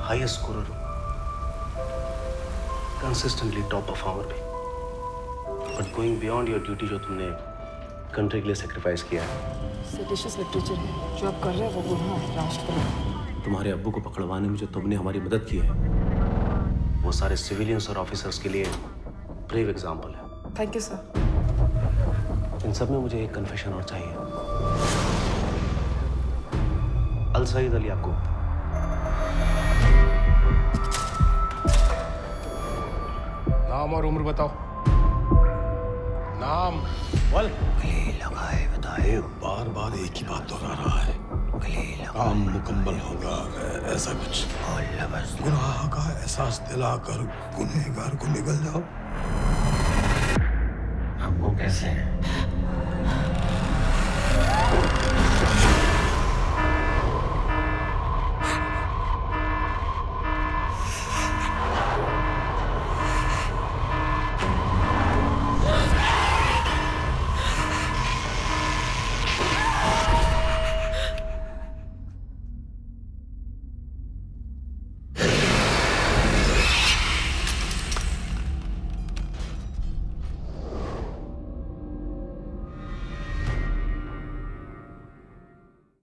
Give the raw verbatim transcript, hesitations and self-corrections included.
Highest scorer हूँ, consistently top performer भी। But going beyond your duty, जो तुमने कंट्री के लिए सेक्रीफाइस किया है, सेडिशियस लिटरेचर है जो आप कर रहे हैं, वो गुनाह है राष्ट्रपति। तुम्हारे अब्बू को पकड़वाने में जो तुमने हमारी मदद की है, वो सारे सिविलियंस और ऑफिसर्स के लिए ब्रेव एग्जाम्पल है। Thank you sir. इन सब में मुझे एक कन्फेशन और चाहिए। अल सईद अल याकूब, नाम और उम्र बताओ। नाम। बोल। गले लगाए बताए, बार बार एक ही बात दोहरा रहा है। काम मुकम्मल होगा ऐसा कुछ। गुनाह का एहसास दिलाकर गुनहगार को निकल जाओ। हम वो कैसे हैं?